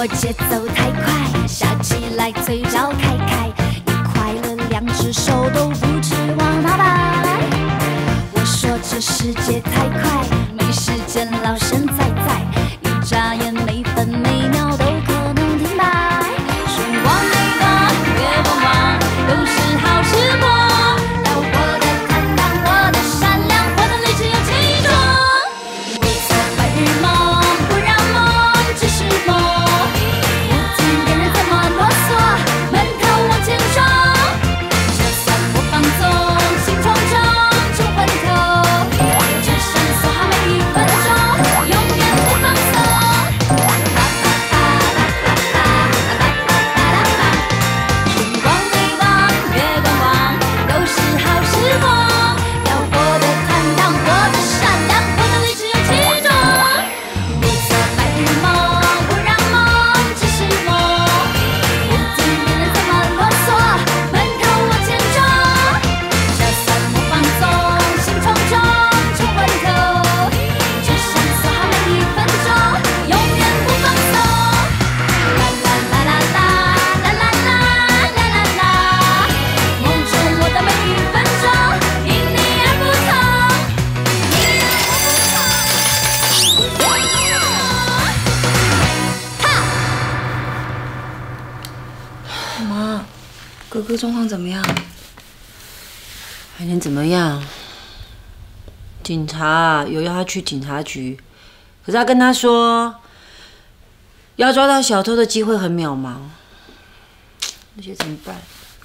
我节奏太快，笑起来嘴角开开，一快乐两只手都不知往哪摆。我说这世界太快，没时间老神在在，一眨眼每分每秒都可能停摆。时光没多，月光光，都是好时光。要我的坦荡，我的善良，我的理智有几种？不做白日梦，不让梦只是梦。不听别人怎么啰嗦，闷头往前冲。就算我放纵，心冲冲，冲昏头，只想做好每一分钟，永远不放松。时光微光，月光光，都是好时光。要我的坦荡，我的善良，我的理智有几种？不做白日梦，不让梦只是梦。不听别人怎么啰嗦，闷头往前冲。就算我放纵，心冲冲，冲昏头，只想做好每一分钟，永远不放松。啦啦啦啦啦啦啦啦啦啦啦，梦中我的每一分钟因你而不同，因你而不同。 妈，哥哥状况怎么样？ 还能怎么样？警察有要他去警察局，可是他跟他说，要抓到小偷的机会很渺茫，那些怎么办？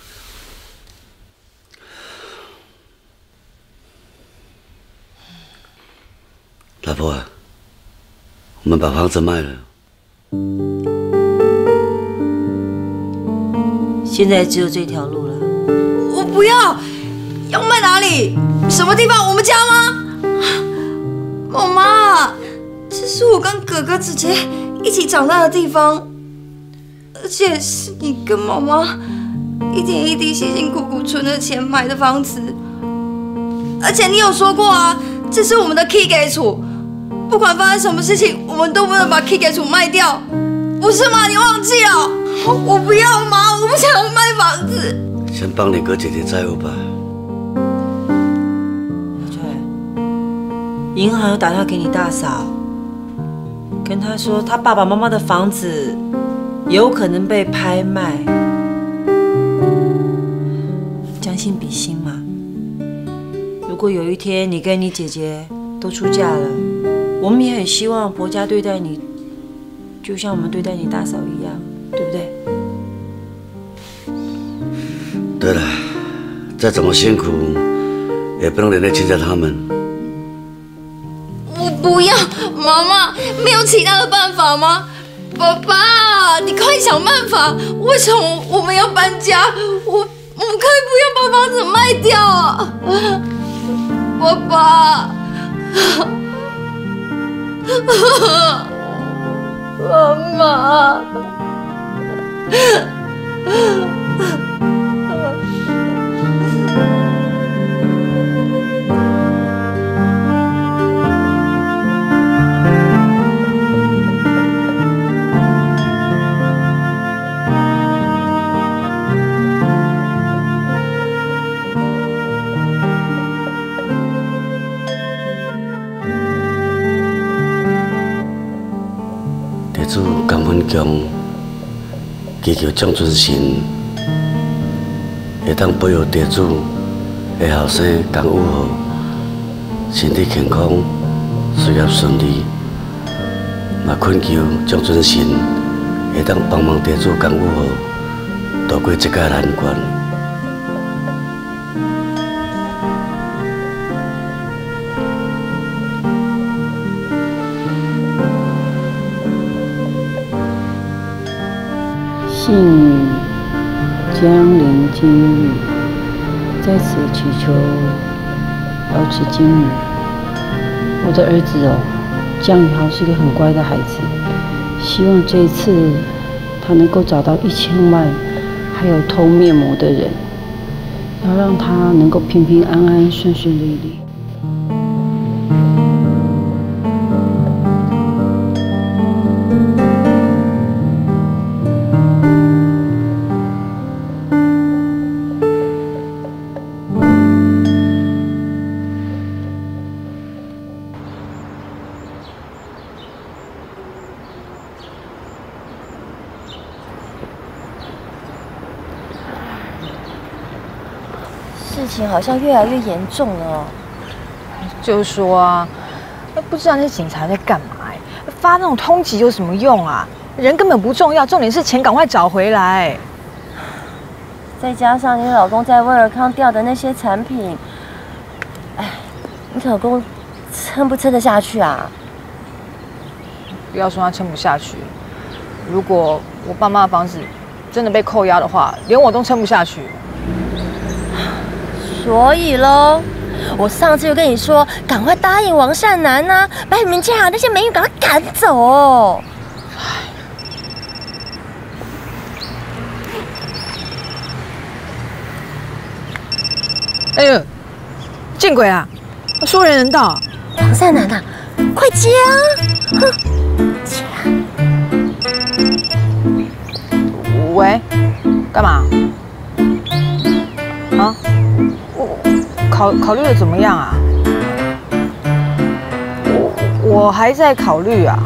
老婆啊，我们把房子卖了。 现在只有这条路了。 我不要，要卖哪里？什么地方？我们家吗？妈妈，这是我跟哥哥姐姐一起长大的地方，而且是你跟妈妈一点一滴辛辛苦苦存的钱买的房子。而且你有说过啊，这是我们的 key 给处，不管发生什么事情，我们都不能把 key 给处卖掉，不是吗？你忘记了？我不要妈，我不想要卖房子。 先帮你哥姐姐债务吧。 小翠，银行有打电话给你大嫂，跟她说她爸爸妈妈的房子有可能被拍卖，将心比心嘛。如果有一天你跟你姐姐都出嫁了，我们也很希望婆家对待你，就像我们对待你大嫂一样，对不对？ 对了，再怎么辛苦，也不能连累亲家他们。 我不要，妈妈，没有其他的办法吗？爸爸，你快想办法！为什么我们要搬家？我们可以不要把房子卖掉啊！爸爸，妈妈。 地主江文强祈求蒋尊神会当保佑地主的后生江武豪身体健康、事业顺利，嘛恳求蒋尊神会当帮忙地主江武豪渡过这个难关。 幸运将临今日，在此祈求保持今日。我的儿子哦，江宇豪是个很乖的孩子，希望这一次他能够找到1000万，还有偷面膜的人，要让他能够平平安安、顺顺利利。 情好像越来越严重了。 就是说啊，不知道那些警察在干嘛发那种通缉有什么用啊？人根本不重要，重点是钱赶快找回来。 再加上你老公在威尔康调的那些产品，哎，你老公撑不撑得下去啊？ 不要说他撑不下去，如果我爸妈的房子真的被扣押的话，连我都撑不下去。 所以喽，我上次就跟你说，赶快答应王善男呐，把你们家那些美女赶快赶走哦。 哎呦，见鬼啊！说人人道。 王善男呐，快接啊！哼，接啊！ 喂，干嘛？啊？考虑的怎么样啊？我还在考虑啊。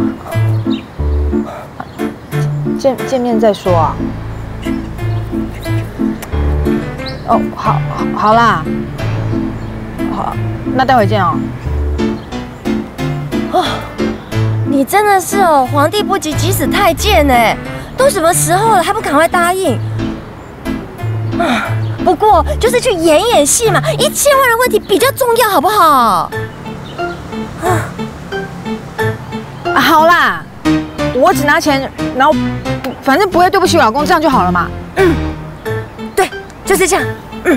见面再说啊。哦，好啦，好，那待会见哦。 哦，你真的是哦，皇帝不急急死太监呢，都什么时候了还不赶快答应？啊，不过就是去演演戏嘛，1000万的问题比较重要，好不好？ 好啦，我只拿钱，然后反正不会对不起我老公，这样就好了嘛。 嗯，对，就是这样。嗯。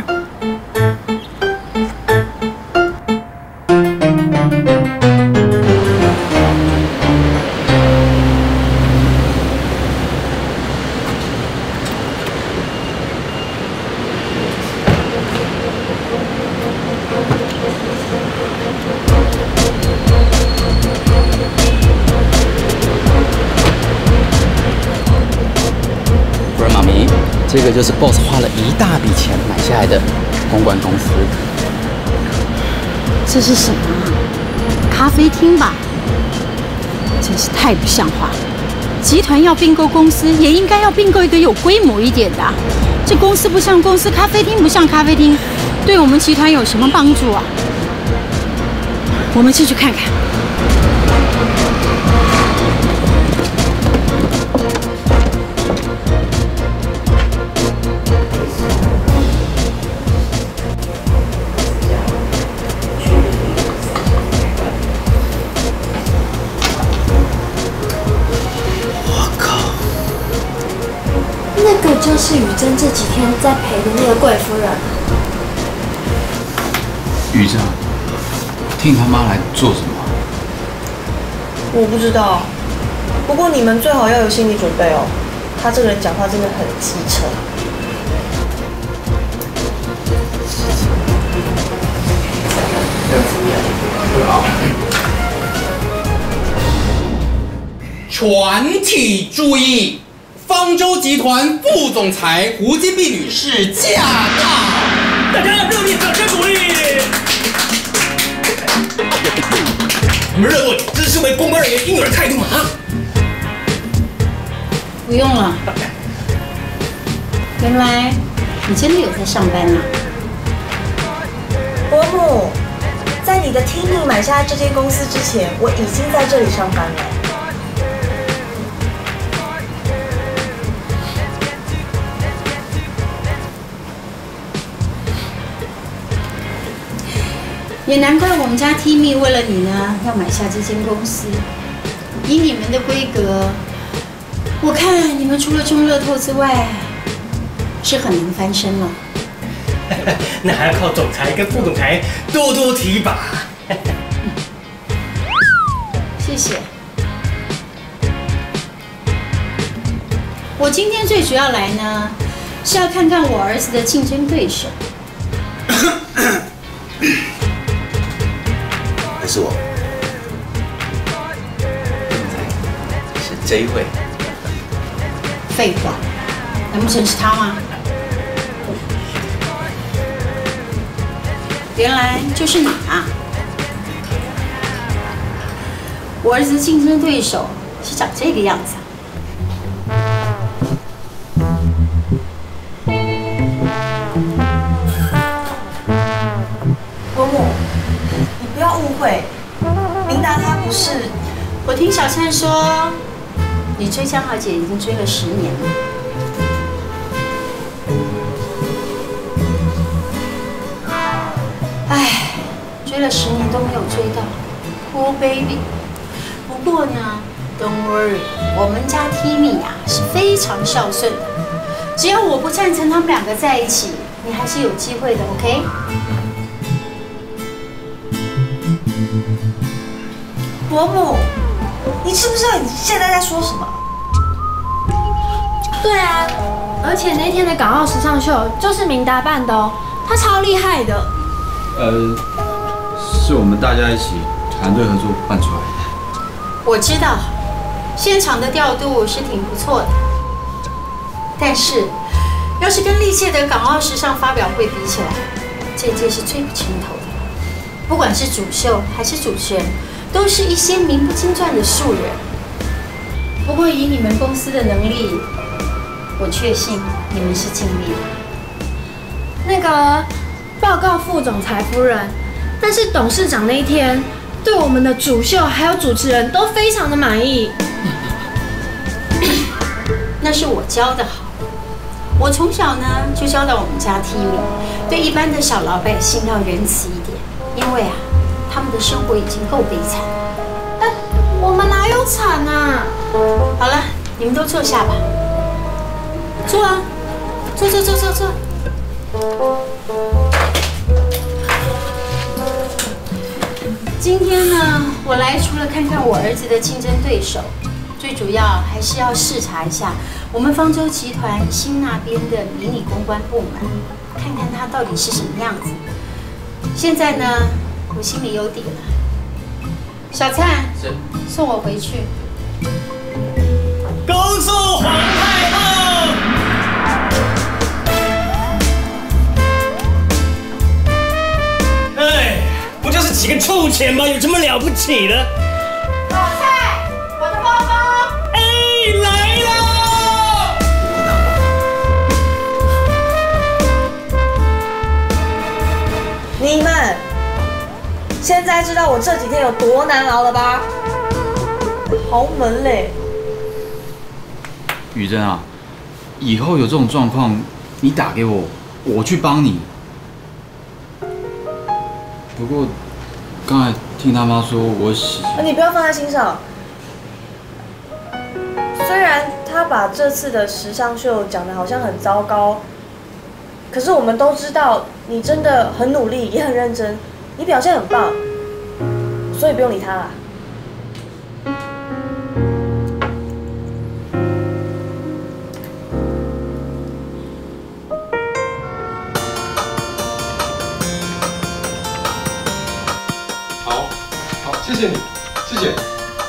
这个就是 BOSS 花了一大笔钱买下来的公关公司。 这是什么啊？咖啡厅吧？真是太不像话了！集团要并购公司，也应该要并购一个有规模一点的。这公司不像公司，咖啡厅不像咖啡厅，对我们集团有什么帮助啊？我们进去看看。 就是雨珍这几天在陪的那个贵夫人。 雨珍，听他妈来做什么？ 我不知道，不过你们最好要有心理准备哦。他这个人讲话真的很机车。 全体注意！方舟集团副总裁胡金碧女士驾到！ 大家热烈掌声鼓励！你们认为这是为公关人员应有的态度吗？ 不用了。原来你真的有在上班啊？ 伯母，在你的听力买下这间公司之前，我已经在这里上班了。 也难怪我们家 Timmy 为了你呢，要买下这间公司。以你们的规格，我看你们除了中乐透之外，是很难翻身了。 那还要靠总裁跟副总裁多多提拔。 谢谢。我今天最主要来呢，是要看看我儿子的竞争对手。 不是我，是这一位。 废话，难不成是他吗？原来就是你啊！我儿子的竞争对手是长这个样子。 明达他不是， 我听小灿说，你追江小姐已经追了10年了。唉，追了10年都没有追到 ，Poor baby。不过呢 ，Don't worry， 我们家 Timmy 呀是非常孝顺的，只要我不赞成他们2个在一起，你还是有机会的 ，OK？ 伯母，你知不知道你现在在说什么？ 对啊，而且那天的港澳时尚秀就是明达办的哦，他超厉害的。 是我们大家一起团队合作办出来的。 我知道，现场的调度是挺不错的，但是要是跟历届的港澳时尚发表会比起来，这届是最不称头的。不管是主秀还是主持人，都是一些名不经传的素人。不过以你们公司的能力，我确信你们是尽力了。 那个报告副总裁夫人，但是董事长那一天对我们的主秀还有主持人都非常的满意。 那是我教的好。我从小呢就教导我们家 Timmy， 对一般的小老百姓要仁慈一点，因为啊，他们的生活已经够悲惨了。 我们哪有惨啊？ 好了，你们都坐下吧。坐啊，坐。今天呢，我来除了看看我儿子的竞争对手，最主要还是要视察一下我们方舟集团新那边的迷你公关部门，看看它到底是什么样子。现在呢，我心里有底了。小灿，送我回去。 恭送皇太后。哎，不就是几个臭钱吗？有什么了不起的？ 小蔡，我的包包。 哎，来了！ 你们现在知道我这几天有多难熬了吧？豪门嘞！ 雨珍啊，以后有这种状况，你打给我，我去帮你。不过刚才听他妈说我洗， 你不要放在心上。虽然他把这次的时尚秀讲得好像很糟糕，可是我们都知道你真的很努力，也很认真，你表现很棒，所以不用理他啦。 谢谢你，谢谢。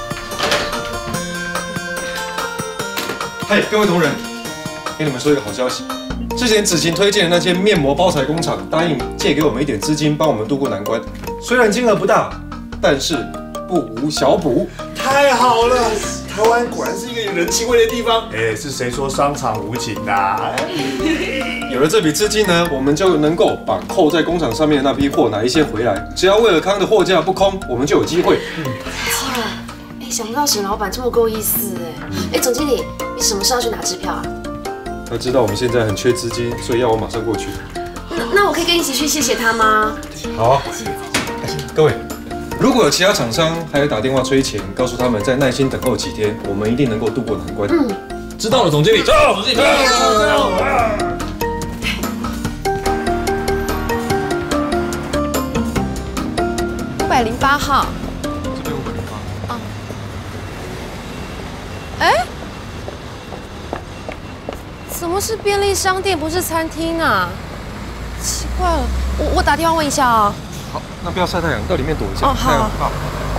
嘿，各位同仁，给你们说一个好消息，之前子晴推荐的那间面膜包材工厂答应借给我们一点资金，帮我们渡过难关。虽然金额不大，但是不无小补。 太好了，台湾果然是一个有人情味的地方。哎，是谁说商场无情的啊？ 有了这笔资金呢，我们就能够把扣在工厂上面的那批货拿一些回来。只要威尔康的货架不空，我们就有机会。 太好了！哎，想不到沈老板这么够意思哎！哎，总经理，你什么时候要去拿支票啊？ 他知道我们现在很缺资金，所以要我马上过去。 那我可以跟你一起去谢谢他吗？ 好啊，各位，如果有其他厂商还有打电话催钱，告诉他们再耐心等候几天，我们一定能够渡过难关。知道了，总经理。走，总经理。 508号。 这边508。 啊。哎，怎么是便利商店不是餐厅啊？奇怪了，我打电话问一下啊。 好，那不要晒太阳，到里面躲一下。 哦，好。好。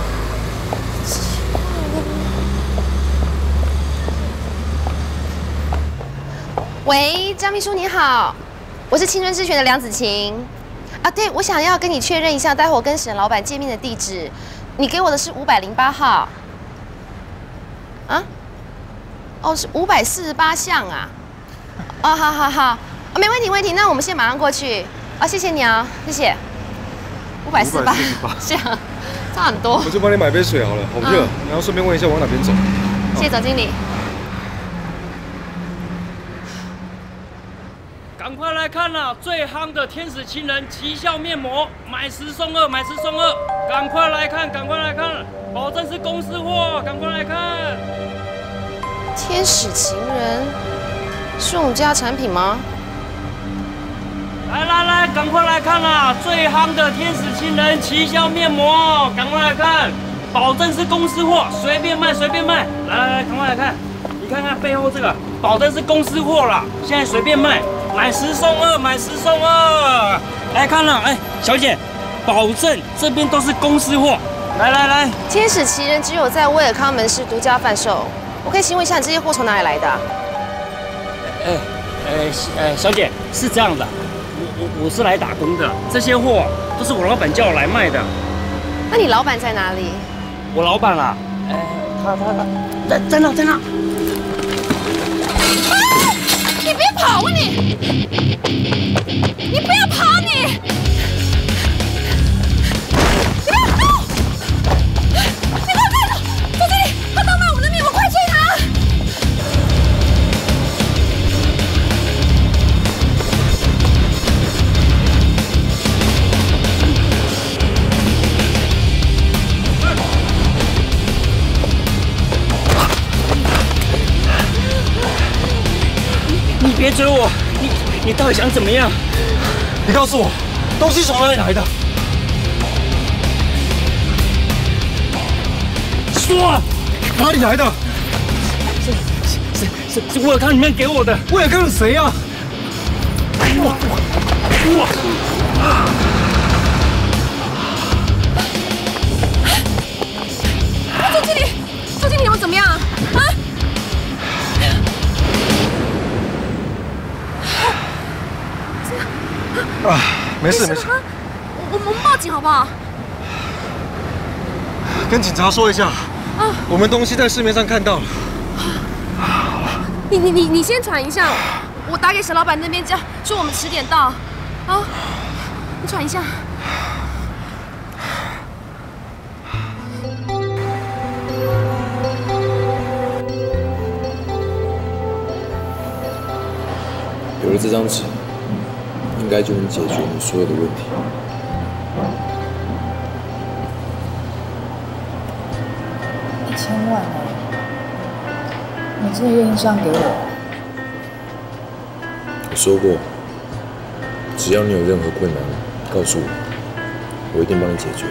喂，张秘书你好，我是青春之泉的梁子晴。啊，对，我想要跟你确认一下，待会我跟沈老板见面的地址，你给我的是508号。啊？哦，是548巷啊。哦，好好好，哦，没问题，没问题，那我们现在马上过去。哦，谢谢你啊，谢谢。548巷， 差很多。 我就帮你买杯水好了，好热，然后顺便问一下往哪边走。 谢谢总经理。 赶快来看啊！最夯的天使情人奇效面膜，买10送2，买10送2，赶快来看，赶快来看，保证是公司货，赶快来看。 天使情人是我们家产品吗？ 来，赶快来看啊！最夯的天使情人奇效面膜，赶快来看，保证是公司货，随便卖，随便卖。来，赶快来看，你看看背后这个，保证是公司货啦，现在随便卖。买10送2，买10送2，来看了，哎，小姐，保证这边都是公司货。来， 天使奇人只有在威尔康门市独家贩售。我可以请问一下，你这些货从哪里来的？ 小姐是这样的，我是来打工的，这些货都是我老板叫我来卖的。 那你老板在哪里？ 我老板啊，他在那。 你别跑啊你！你不要跑你！你不要动！你快快走！总经理，他盗卖我们的面膜，快追他！ 你别追我！你到底想怎么样？ 你告诉我，东西从哪里来的？ 说， 哪里来的？ 是威尔康里面给我的。 威尔康是谁啊？ 总经理，你们怎么样啊？ 没事。 我们报警好不好？ 跟警察说一下，我们东西在市面上看到了。 你先传一下，我打给沈老板那边说我们10点到。啊，你传一下。 有了这张纸，应该就能解决你所有的问题。 1000万哎！你真的愿意这样给我？ 我说过，只要你有任何困难，告诉我，我一定帮你解决。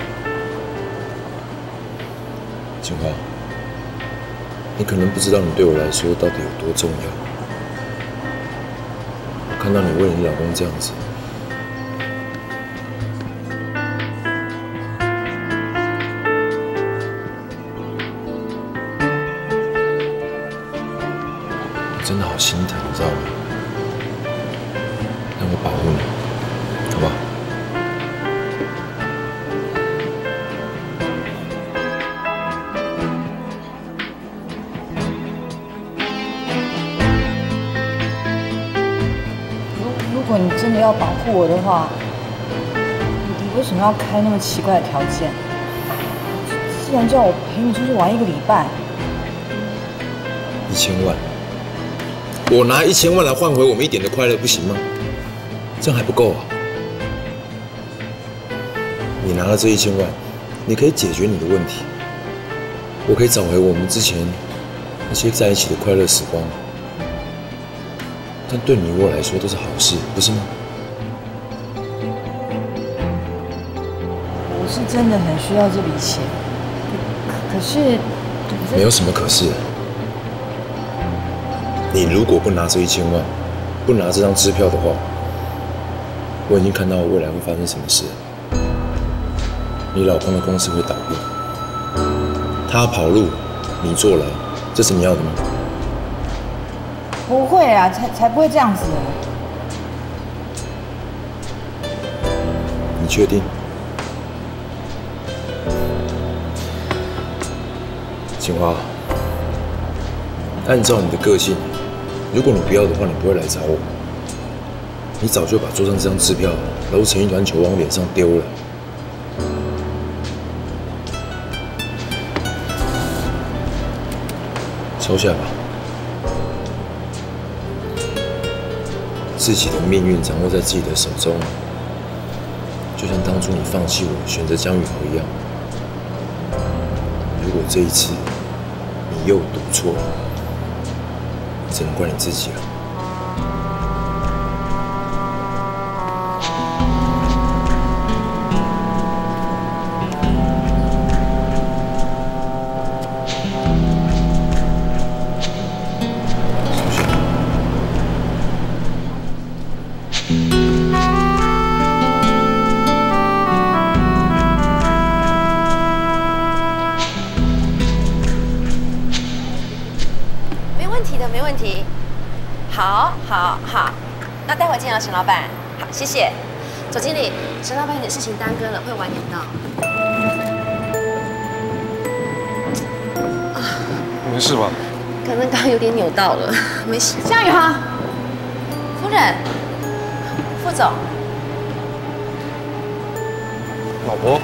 景华，你可能不知道你对我来说到底有多重要。我看到你为你老公这样子，真的好心疼，你知道吗？让我保护你，好不好？ 如果你真的要保护我的话，你为什么要开那么奇怪的条件？既然叫我陪你出去玩1个礼拜 ，1000万。我拿1000万来换回我们一点的快乐，不行吗？这样还不够啊！你拿了这1000万，你可以解决你的问题，我可以找回我们之前那些在一起的快乐时光。但对你我来说都是好事，不是吗？ 我是真的很需要这笔钱，可是没有什么可是。你如果不拿这1000万，不拿这张支票的话，我已经看到未来会发生什么事。你老公的公司会倒闭，他跑路，你坐牢，这是你要的吗？ 不会啊，才不会这样子的。 你确定？青花，按照你的个性，如果你不要的话，你不会来找我。你早就把桌上这张支票揉成一团球往脸上丢了。 收下吧。自己的命运掌握在自己的手中，就像当初你放弃我，选择江雨豪一样。如果这一次你又赌错，只能怪你自己了。 没问题。好，那待会见啊，沈老板。好，谢谢。总经理，沈老板有点事情耽搁了，会晚点到。 没事吧？ 可能刚刚有点扭到了，没事。 江雨豪， 夫人，副总， 老婆，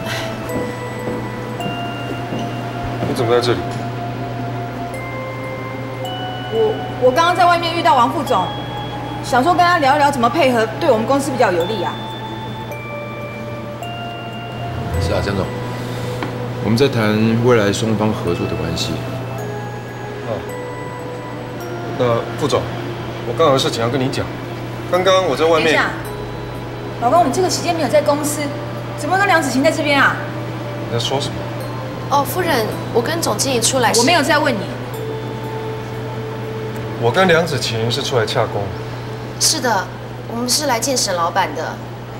你怎么在这里？ 我刚刚在外面遇到王副总，想说跟他聊一聊怎么配合，对我们公司比较有利啊。 是啊，江总，我们在谈未来双方合作的关系。 那副总，我刚有事情要跟你讲。刚刚我在外面。 等一下，老公，你这个时间没有在公司，怎么跟梁子晴在这边啊？ 你在说什么？ 哦，夫人，我跟总经理出来。 我没有在问你。 我跟梁子晴是出来洽公。 是的，我们是来见沈老板的。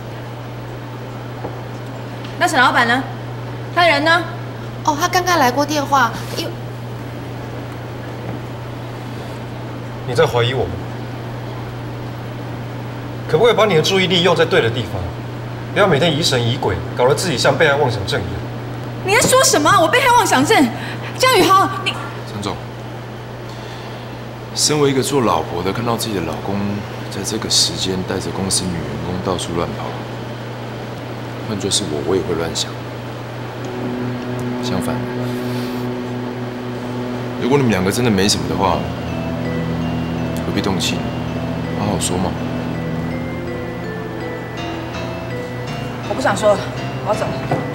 那沈老板呢？他人呢？ 哦，他刚刚来过电话，因为你在怀疑我吗？可不可以把你的注意力用在对的地方，不要每天疑神疑鬼，搞得自己像被害妄想症一样。 你在说什么？我被害妄想症？江雨豪，你…… 陈总。身为一个做老婆的，看到自己的老公在这个时间带着公司女员工到处乱跑，换作是我也会乱想。相反，如果你们两个真的没什么的话，何必动气呢？好好说嘛。 我不想说了，我要走。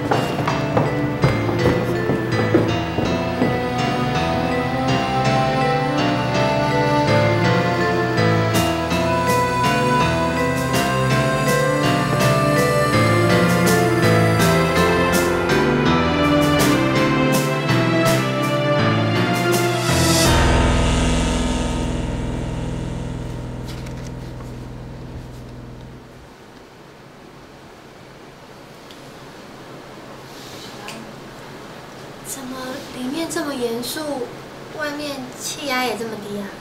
怎么里面这么严肃，外面气压也这么低啊？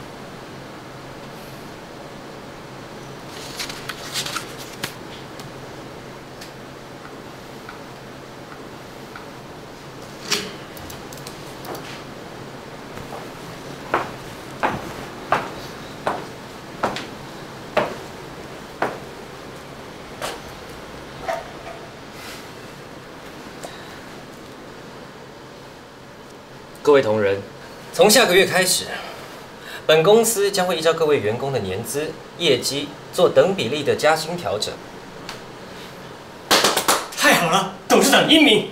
各位同仁，从下个月开始，本公司将会依照各位员工的年资、业绩做等比例的加薪调整。 太好了，董事长英明。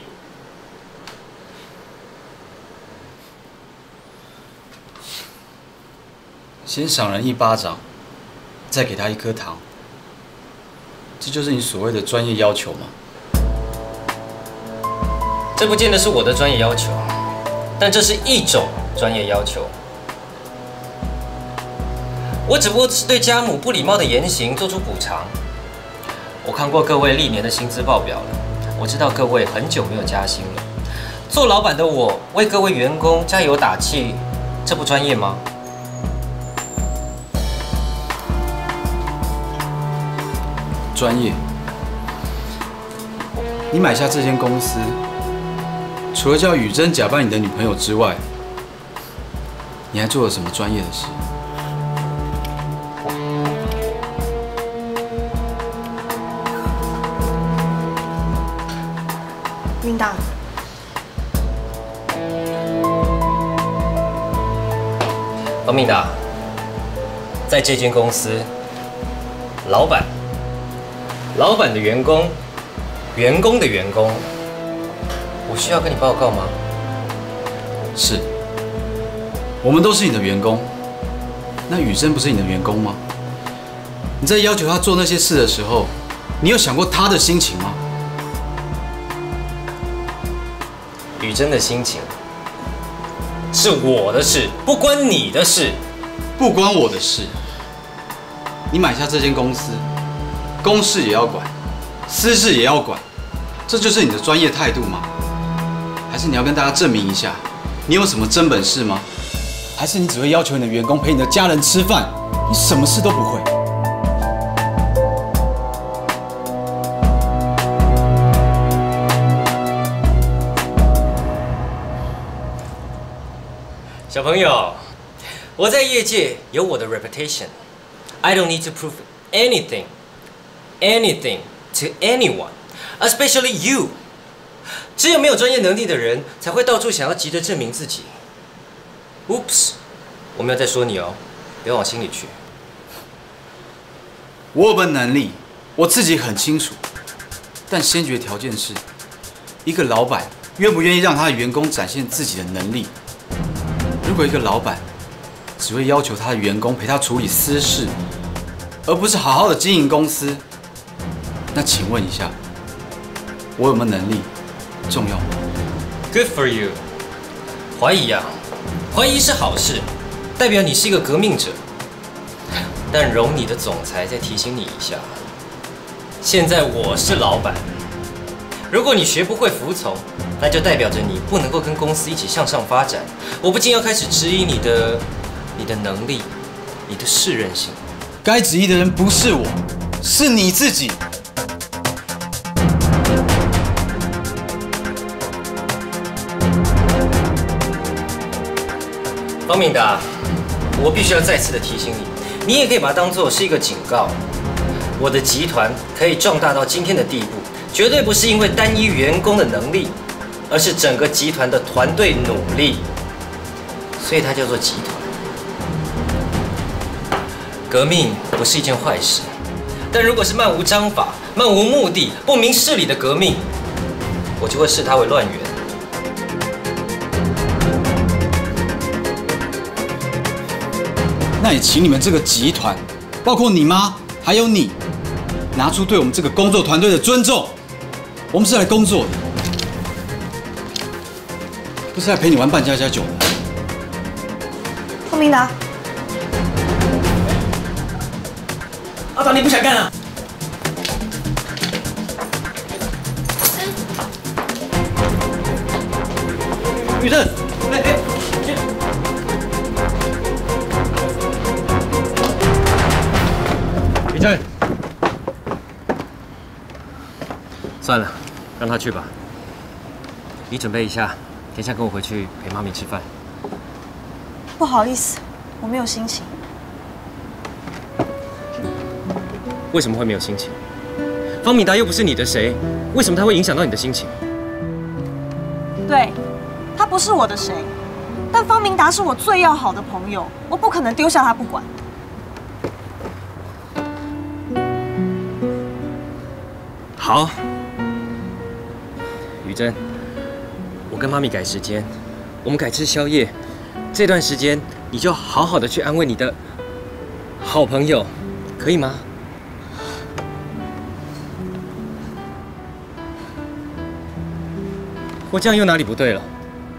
先赏人一巴掌，再给他一颗糖，这就是你所谓的专业要求吗？ 这不见得是我的专业要求。但这是一种专业要求，我只不过是对家母不礼貌的言行做出补偿。我看过各位历年的薪资报表了，我知道各位很久没有加薪了。做老板的我为各位员工加油打气，这不专业吗？ 专业。你买下这间公司。除了叫雨珍假扮你的女朋友之外，你还做了什么专业的事？ 领导， 方明达，在这间公司，老板的员工，员工的员工，我需要跟你报告吗？ 是，我们都是你的员工。那雨珍不是你的员工吗？你在要求他做那些事的时候，你有想过他的心情吗？ 雨珍的心情是我的事，不关你的事。 不关我的事。你买下这间公司，公事也要管，私事也要管，这就是你的专业态度吗？还是你要跟大家证明一下，你有什么真本事吗？还是你只会要求你的员工陪你的家人吃饭，你什么事都不会？ 小朋友，我在业界有我的 reputation. I don't need to prove anything to anyone, especially you. 只有没有专业能力的人才会到处想要急着证明自己。Oops， 我没有在说你哦，别往心里去。 我有本能力，我自己很清楚，但先决条件是，一个老板愿不愿意让他的员工展现自己的能力。如果一个老板只会要求他的员工陪他处理私事，而不是好好的经营公司，那请问一下，我有没有能力重要吗 ？Good for you。怀疑啊，怀疑是好事，代表你是一个革命者。但容你的总裁再提醒你一下，现在我是老板，如果你学不会服从，那就代表着你不能够跟公司一起向上发展。我不禁要开始质疑你的能力，你的适任性。 该质疑的人不是我，是你自己。 方明达，我必须要再次的提醒你，你也可以把它当作是一个警告。我的集团可以壮大到今天的地步，绝对不是因为单一员工的能力，而是整个集团的团队努力，所以它叫做集团。革命不是一件坏事，但如果是漫无章法、漫无目的、不明事理的革命，我就会视它为乱源。 那也请你们这个集团，包括你妈还有你，拿出对我们这个工作团队的尊重。我们是来工作的，不是来陪你玩扮家家酒的。 方明达， 阿达，你不想干啊？ 雨珍， 雨珍，算了，让他去吧。你准备一下，等一下跟我回去陪妈咪吃饭。 不好意思，我没有心情。 为什么会没有心情？方敏达又不是你的谁，为什么他会影响到你的心情？ 对，他不是我的谁，但方明达是我最要好的朋友，我不可能丢下他不管。 好，雨珍，我跟妈咪改时间，我们改吃宵夜。这段时间你就好好的去安慰你的好朋友，可以吗？我这样又哪里不对了？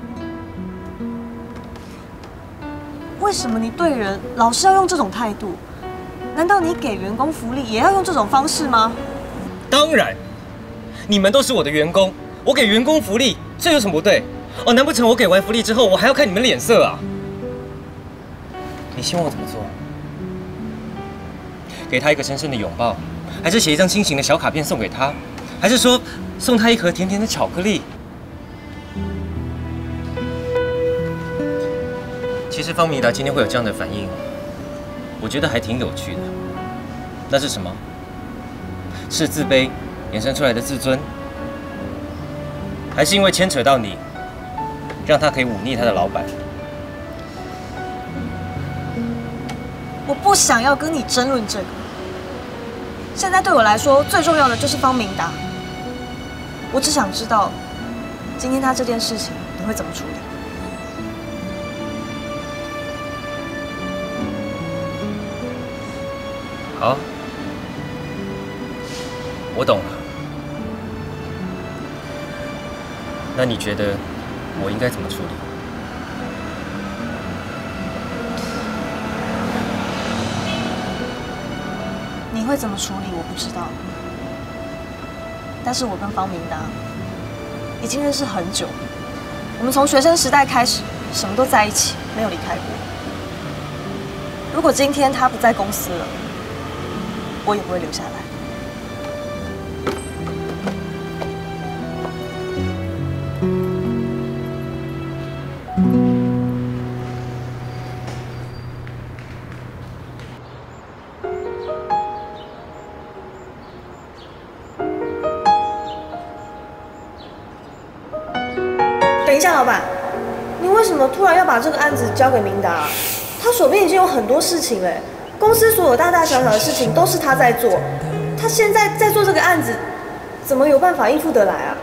为什么你对人老是要用这种态度？难道你给员工福利也要用这种方式吗？ 当然，你们都是我的员工，我给员工福利，这有什么不对？哦，难不成我给完福利之后，我还要看你们脸色啊？你希望我怎么做？给他一个深深的拥抱，还是写一张心形的小卡片送给他，还是说送他一盒甜甜的巧克力？其实方米达今天会有这样的反应，我觉得还挺有趣的。那是什么？是自卑衍生出来的自尊，还是因为牵扯到你，让他可以忤逆他的老板？ 我不想要跟你争论这个。现在对我来说，最重要的就是方明达。我只想知道，今天他这件事情你会怎么处理？ 好，我懂了。那你觉得我应该怎么处理？ 你会怎么处理？我不知道。但是我跟方明达已经认识很久了，我们从学生时代开始，什么都在一起，没有离开过。如果今天他不在公司了，我也不会留下来。等一下，老板，你为什么突然要把这个案子交给明达？他手边已经有很多事情了，公司所有大大小小的事情都是他在做，他现在在做这个案子，怎么有办法应付得来啊？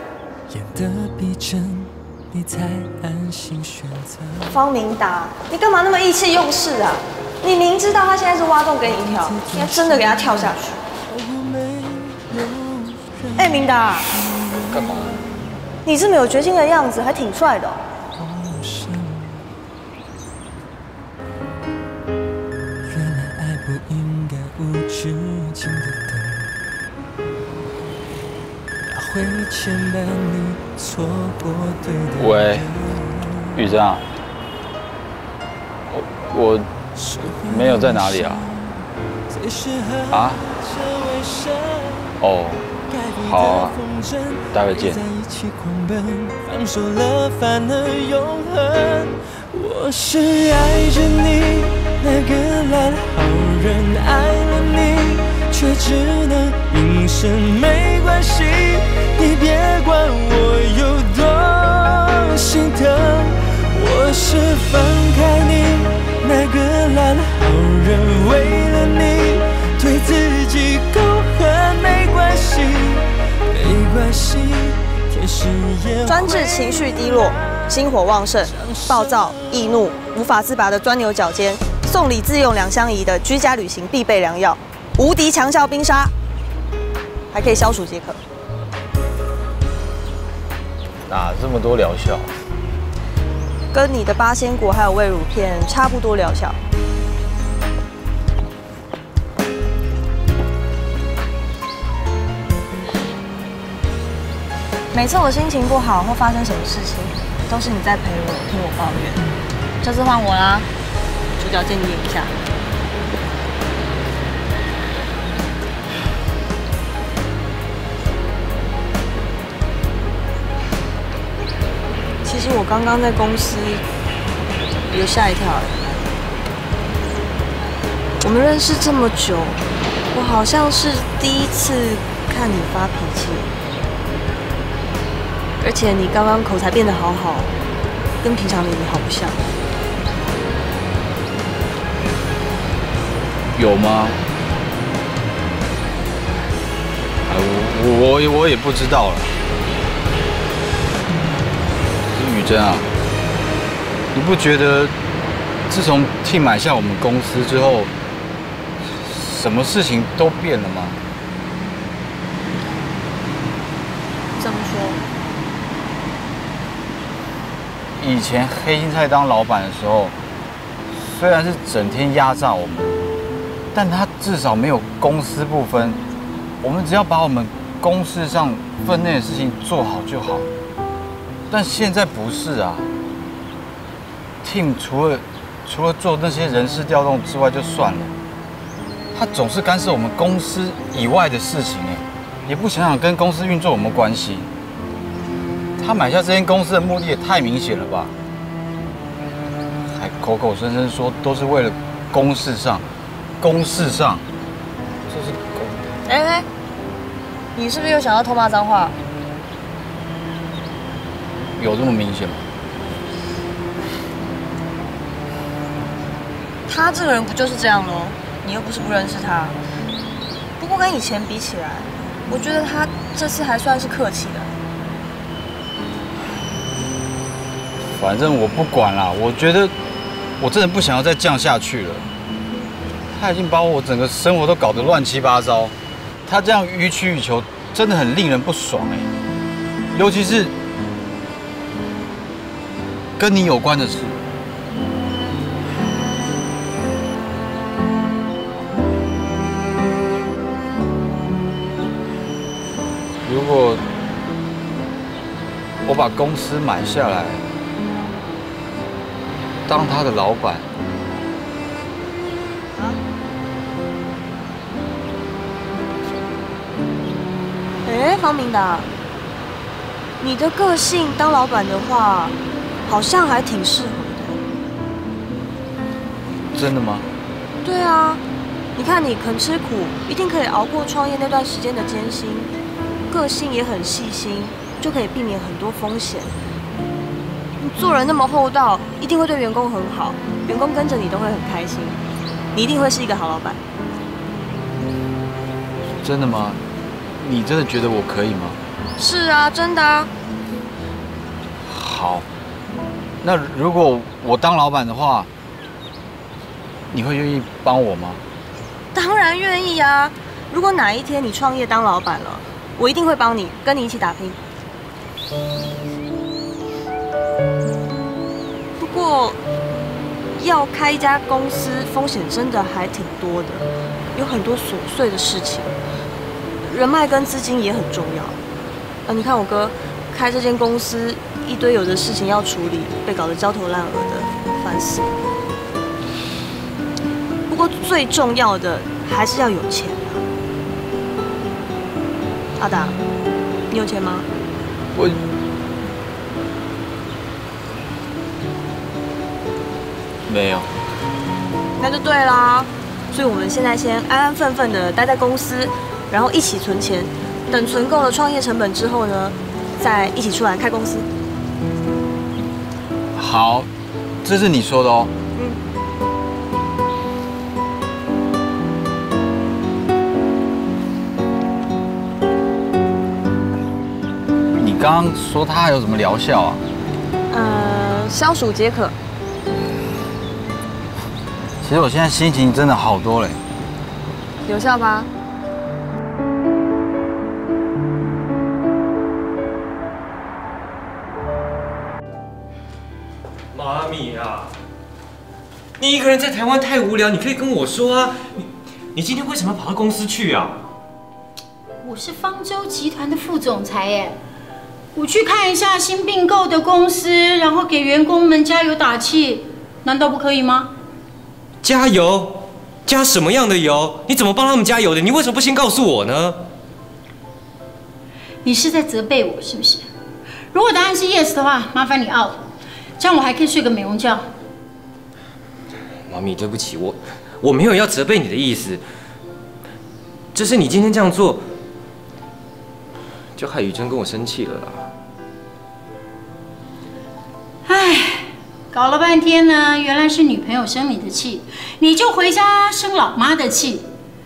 方明达，你干嘛那么意气用事啊？你明知道他现在是挖洞给你跳，应该真的给他跳下去。哎，明达， 干嘛？ 你这么有决心的样子，还挺帅的哦。 喂，雨珍啊，我没有在哪里啊？啊？哦，好啊，待会见。放手了，反而永恒。我是爱着你那个烂好人，爱了你，却只能隐身。没关系，你别管我有多心疼。我是放开你那个烂好人，为了你对自己够狠。没关系，没关系。 专治情绪低落、心火旺盛、暴躁、易怒、无法自拔的钻牛角尖，送礼自用2相宜的居家旅行必备良药，无敌强效冰沙，还可以消暑解渴。 哪这么多疗效？ 跟你的8仙果还有胃乳片差不多疗效。每次我心情不好或发生什么事情，都是你在陪我，听我抱怨。这次换我啦，主角见你演一下。其实我刚刚在公司有吓一跳。我们认识这么久，我好像是第一次看你发脾气。而且你刚刚口才变得好好，跟平常的你好不像。 有吗？我也不知道了。雨珍啊，你不觉得自从 Tim 买下我们公司之后，什么事情都变了吗？ 怎么说？ 以前黑青菜当老板的时候，虽然是整天压榨我们，但他至少没有公私不分。我们只要把我们公事上分内的事情做好就好。但现在不是啊 ，Tim 除了做那些人事调动之外就算了，他总是干涉我们公司以外的事情，也不想想跟公司运作有没有关系。他买下这间公司的目的也太明显了吧？还口口声声说都是为了公事上，这是狗。 哎，你是不是又想要偷骂脏话？ 有这么明显吗？ 他这个人不就是这样咯？你又不是不认识他。不过跟以前比起来，我觉得他这次还算是客气的。 反正我不管啦，我觉得我真的不想要再这样下去了。他已经把我整个生活都搞得乱七八糟，他这样予取予求，真的很令人不爽哎。尤其是跟你有关的事。如果我把公司买下来，当他的老板， 方明达，你的个性当老板的话，好像还挺适合的。 真的吗？ 对啊，你看你肯吃苦，一定可以熬过创业那段时间的艰辛，个性也很细心，就可以避免很多风险。你做人那么厚道，一定会对员工很好，员工跟着你都会很开心，你一定会是一个好老板。 真的吗？你真的觉得我可以吗？ 是啊，真的啊。 好，那如果我当老板的话，你会愿意帮我吗？ 当然愿意啊！如果哪一天你创业当老板了，我一定会帮你，跟你一起打拼。不过，要开一家公司，风险真的还挺多的，有很多琐碎的事情，人脉跟资金也很重要。你看我哥开这间公司，一堆有的事情要处理，被搞得焦头烂额的，烦死了。不过最重要的还是要有钱啊。阿达，你有钱吗？ 我没有。 那就对啦。所以我们现在先安安分分的待在公司，然后一起存钱，等存够了创业成本之后呢，再一起出来开公司。 好，这是你说的哦。你刚刚说它有什么疗效啊？ 消暑解渴。 其实我现在心情真的好多嘞。 有效吧？ 妈咪啊，你一个人在台湾太无聊，你可以跟我说啊。你今天为什么要跑到公司去啊？ 我是方舟集团的副总裁耶，我去看一下新并购的公司，然后给员工们加油打气，难道不可以吗？ 加油？加什么样的油？你怎么帮他们加油的？你为什么不先告诉我呢？ 你是在责备我是不是？如果答案是 yes 的话，麻烦你 out， 这样我还可以睡个美容觉。 妈咪，对不起，我没有要责备你的意思，只是你今天这样做，就害雨珍跟我生气了啦。 唉，搞了半天呢，原来是女朋友生你的气，你就回家生老妈的气。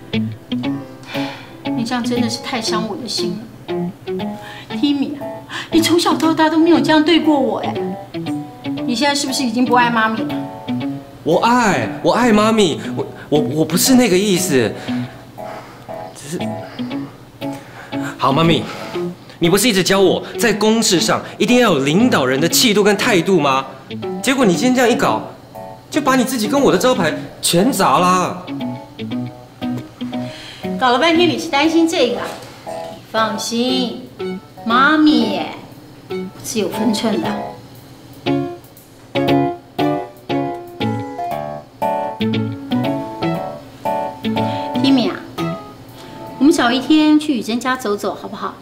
你这样真的是太伤我的心了。Timmy， 你从小到大都没有这样对过我哎，你现在是不是已经不爱妈咪了？ 我爱妈咪，我不是那个意思，只是……好，妈咪，你不是一直教我在公事上一定要有领导人的气度跟态度吗？结果你今天这样一搞，就把你自己跟我的招牌全砸啦！ 搞了半天你是担心这个啊？你放心，妈咪是有分寸的。Timmy 啊，我们找一天去雨珍家走走好不好？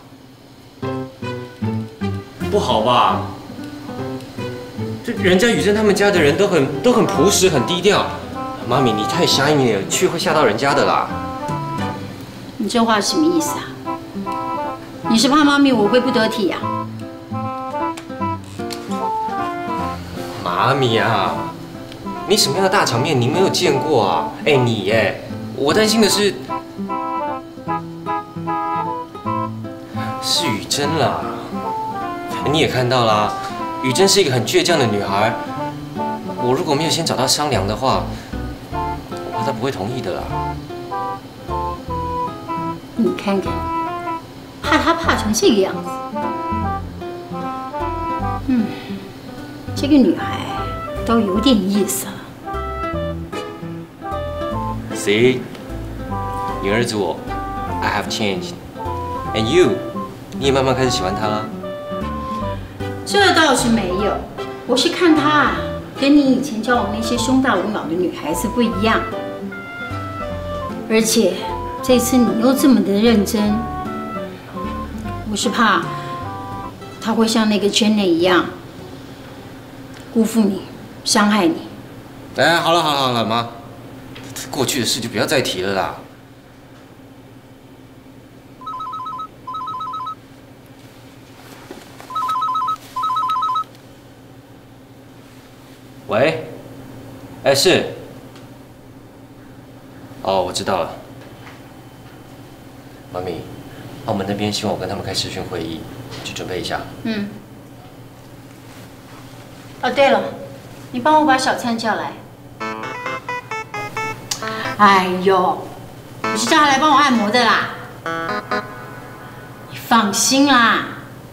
不好吧？这人家雨珍他们家的人都很朴实，很低调。妈咪，你太狭义了，去会吓到人家的啦。 你这话是什么意思啊？你是怕妈咪我会不得体啊？ 妈咪啊， 你什么样的大场面你没有见过啊？哎，你耶，我担心的是雨珍啦。你也看到啦，雨珍是一个很倔强的女孩。我如果没有先找她商量的话，我怕她不会同意的啦。 你看看，怕她怕成这个样子。这个女孩倒有点意思了。 See， 你儿子我 ，I have changed， and you， 你也慢慢开始喜欢她了。 这倒是没有，我是看她啊，跟你以前交往那些胸大无脑的女孩子不一样。而且这次你又这么的认真，我是怕她会像那个 Jenny 一样。辜负你，伤害你。 哎，好了，妈，过去的事就不要再提了啦。喂，哎，是。哦，我知道了。妈咪，澳门那边希望我跟他们开视讯会议，去准备一下。 哦，对了，你帮我把小灿叫来。哎呦，我是叫他来帮我按摩的啦。你放心啦。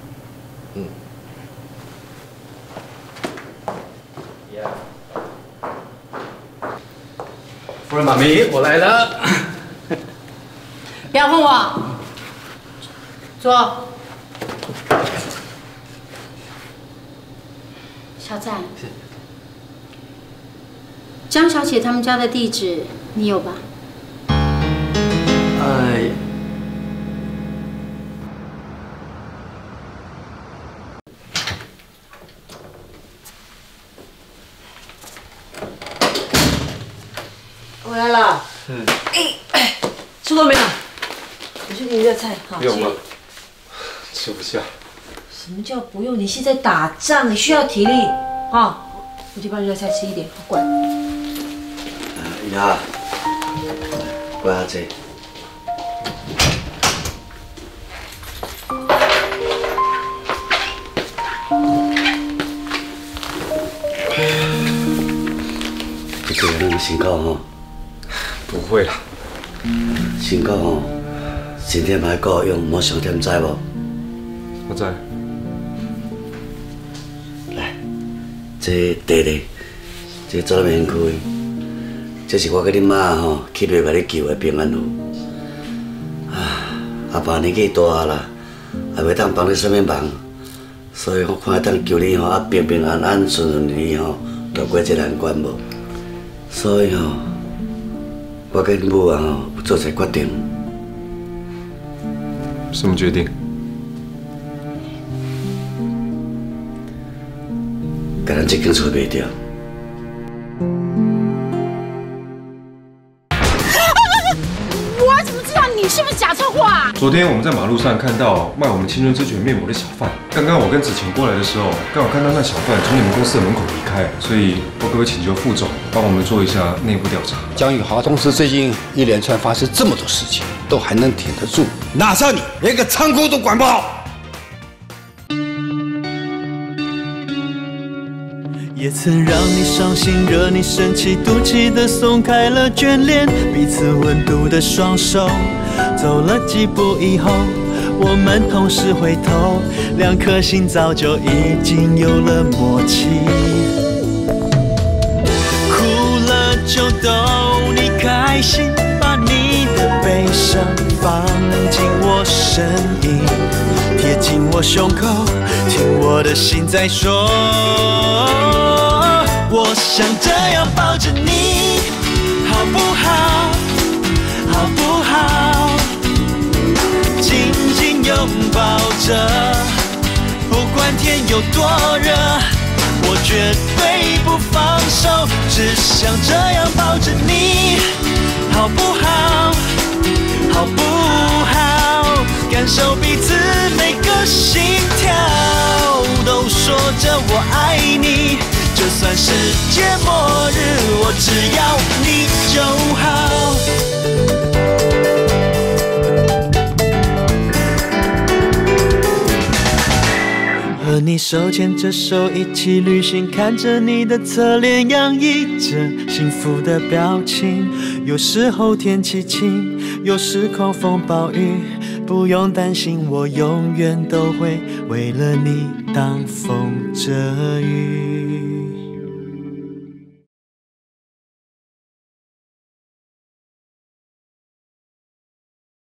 夫人，妈咪，我来了。 不要碰我，坐。小赞，江小姐他们家的地址你有吧？ 回来了。吃过没有？我去给你热菜。好， 不用了，吃不下。 什么叫不用？你现在打仗，你需要体力啊！我去帮热菜吃一点，乖。 呀，乖下子。你个人那么辛苦哦？ 不会啦。 辛苦哦，身体嘛要顾用，莫伤忝，知无？ 我知。 来，这茶咧，这早免开。这是我跟你妈吼去庙甲你求的平安符。阿爸年纪大啦，也袂当帮你什么忙，所以我看当求你吼，平平安安、顺顺利利吼，度过这难关无。所以吼，我跟母啊吼有做一个决定。 什么决定？ 甲咱这间厝卖掉。 我怎么知道你是不是假车祸啊？ 昨天我们在马路上看到卖我们青春之泉面膜的小贩，刚刚我跟子晴过来的时候，刚好看到那小贩从你们公司的门口离开，所以我可不可以请求副总帮我们做一下内部调查？ 江宇豪公司最近一连串发生这么多事情，都还能挺得住，哪像你连个仓库都管不好。 也曾让你伤心，惹你生气，赌气的松开了眷恋，彼此温度的双手，走了几步以后，我们同时回头，两颗心早就已经有了默契。哭了就逗你开心，把你的悲伤放进我声音，贴近我胸口，听我的心在说。我想这样抱着你，好不好？好不好？紧紧拥抱着，不管天有多热，我绝对不放手。只想这样抱着你，好不好？好不好？感受彼此每个心跳，都说着我爱你。就算世界末日， 你手牵着手一起旅行，看着你的侧脸洋溢着幸福的表情。有时候天气晴，有时狂风暴雨，不用担心，我永远都会为了你挡风遮雨。